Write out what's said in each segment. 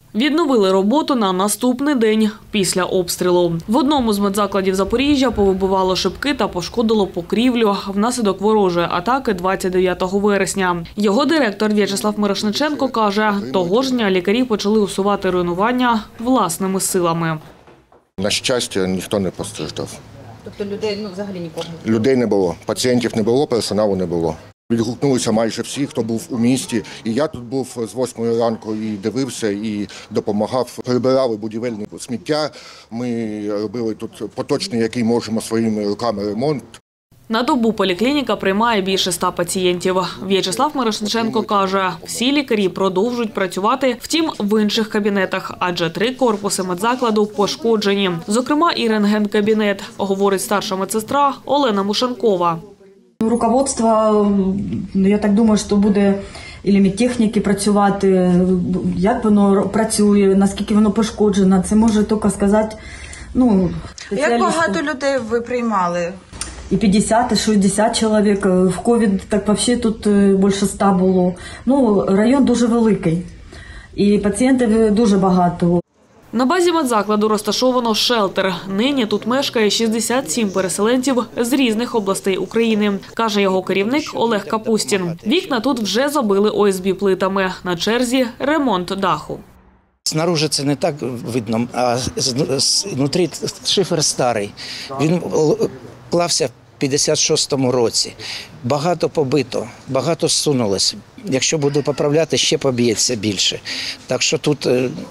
Відновили роботу на наступний день після обстрілу. В одному з медзакладів Запоріжжя повибивало шибки та пошкодило покрівлю внаслідок ворожої атаки 29 вересня. Його директор В'ячеслав Мирошниченко каже, того ж дня лікарі почали усувати руйнування власними силами. На щастя, ніхто не постраждав. Тобто людей взагалі нікого? Людей не було, пацієнтів не було, персоналу не було. Відгукнулися майже всі, хто був у місті. І я тут був з 8 ранку і дивився, і допомагав. Прибирали будівельне сміття. Ми робили тут поточний, який можемо своїми руками ремонт. На добу поліклініка приймає більше 100 пацієнтів. В'ячеслав Мирошниченко каже, всі лікарі продовжують працювати, втім в інших кабінетах, адже 3 корпуси медзакладу пошкоджені. Зокрема, і рентген-кабінет, говорить старша медсестра Олена Мушенкова. Руководство, я так думаю, що буде і медтехніки працювати, як воно працює, наскільки воно пошкоджено, це може тільки сказати спеціалісти. Як багато людей ви приймали? І 50, і 60 чоловік. В ковід так взагалі тут більше 100 було. Район дуже великий і пацієнтів дуже багато. На базі медзакладу розташовано шелтер. Нині тут мешкає 67 переселенців з різних областей України, каже його керівник Олег Капустін. Вікна тут вже забили ОСБ-плитами. На черзі ремонт даху. Снаружи це не так видно, а знутрі шифер старий. Він клався в 56-му році. Багато побито, багато зсунулося. Якщо буду поправляти, ще поб'ється більше. Так що тут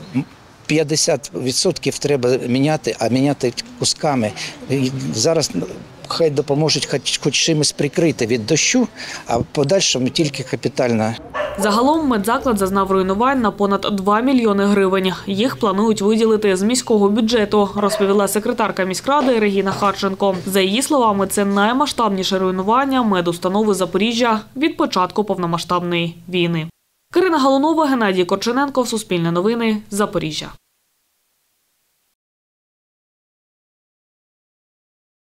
50% треба міняти, а міняти кусками. Зараз хай допоможуть хоч чимось прикрити від дощу, а в подальшому тільки капітально. Загалом медзаклад зазнав руйнувань на понад 2 мільйони гривень. Їх планують виділити з міського бюджету, розповіла секретарка міськради Регіна Харченко. За її словами, це наймасштабніше руйнування медустанови Запоріжжя від початку повномасштабної війни. Карина Галунова, Геннадій Корчененко, Суспільне новини, Запоріжжя.